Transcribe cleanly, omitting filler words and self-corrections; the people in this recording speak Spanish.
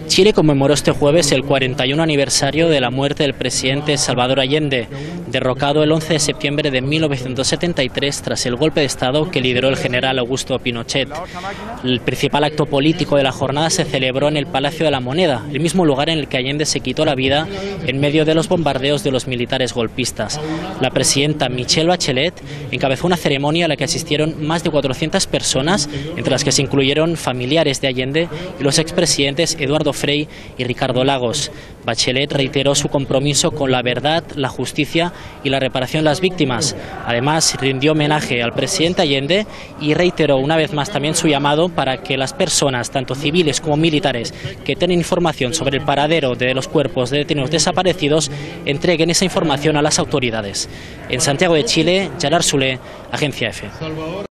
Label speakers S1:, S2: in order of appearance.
S1: Chile conmemoró este jueves el 41 aniversario de la muerte del presidente Salvador Allende, derrocado el 11 de septiembre de 1973 tras el golpe de Estado que lideró el general Augusto Pinochet. El principal acto político de la jornada se celebró en el Palacio de la Moneda, el mismo lugar en el que Allende se quitó la vida en medio de los bombardeos de los militares golpistas. La presidenta Michelle Bachelet encabezó una ceremonia a la que asistieron más de 400 personas, entre las que se incluyeron familiares de Allende y los expresidentes Eduardo Frei y Ricardo Lagos. Bachelet reiteró su compromiso con la verdad, la justicia y la reparación de las víctimas. Además, rindió homenaje al presidente Allende y reiteró una vez más también su llamado para que las personas, tanto civiles como militares, que tienen información sobre el paradero de los cuerpos de detenidos desaparecidos, entreguen esa información a las autoridades. En Santiago de Chile, Gerard Soler, Agencia EFE.